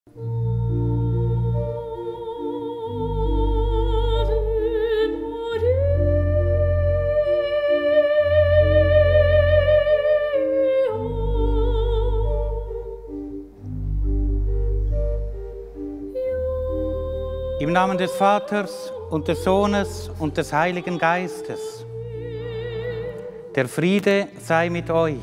Im Namen des Vaters und des Sohnes und des Heiligen Geistes. Der Friede sei mit euch.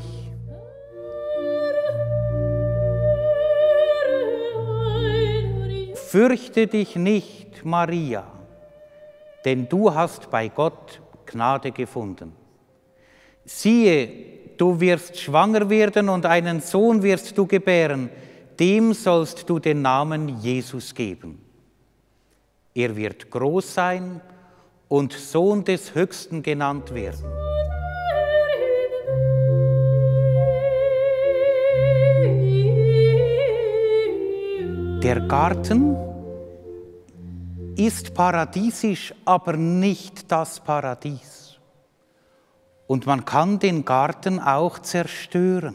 Fürchte dich nicht, Maria, denn du hast bei Gott Gnade gefunden. Siehe, du wirst schwanger werden und einen Sohn wirst du gebären, dem sollst du den Namen Jesus geben. Er wird groß sein und Sohn des Höchsten genannt werden. Der Garten ist paradiesisch, aber nicht das Paradies. Und man kann den Garten auch zerstören.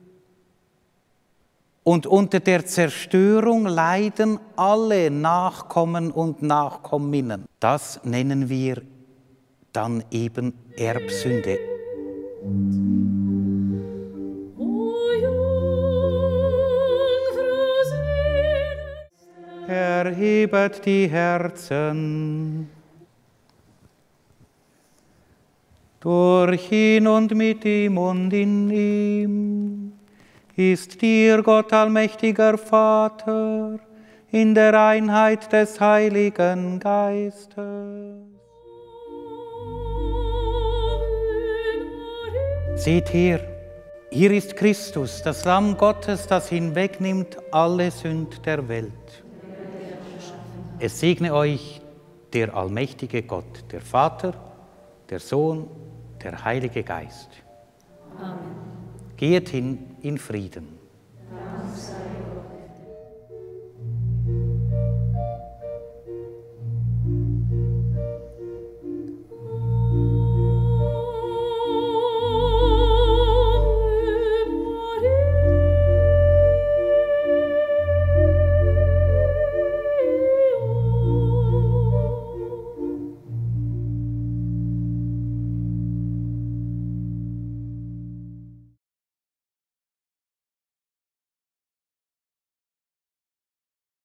Und unter der Zerstörung leiden alle Nachkommen und Nachkomminnen. Das nennen wir dann eben Erbsünde. Erhebet die Herzen. Durch ihn und mit ihm und in ihm ist dir, Gott allmächtiger Vater, in der Einheit des Heiligen Geistes. Seht her, hier ist Christus, das Lamm Gottes, das hinwegnimmt alle Sünd der Welt. Es segne euch der allmächtige Gott, der Vater, der Sohn, der Heilige Geist. Amen. Geht hin in Frieden.